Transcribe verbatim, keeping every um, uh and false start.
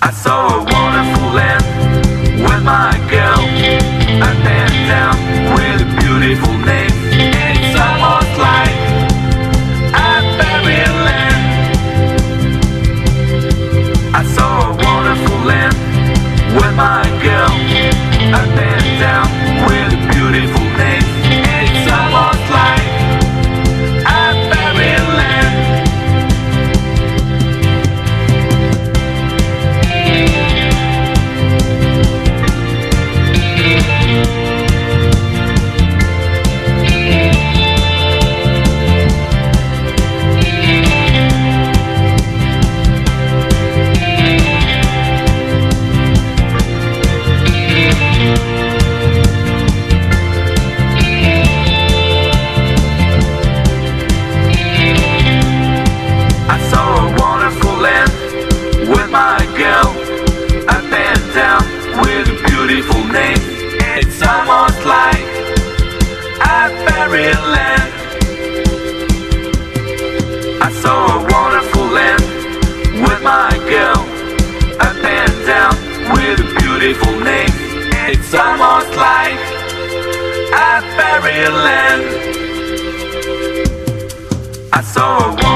I saw a wonderful land with my girl. I bent down with a beautiful name. It's almost like a fairyland. I saw a wonderful land with my girl. I bent down with a beautiful name. It's almost like a fairyland. I saw a wonderful land with my girl. I bent down with a beautiful name. It's almost like a fairyland. I saw a wonderful land with my girl. I bent down with a beautiful name. It's almost like a fairyland. I saw a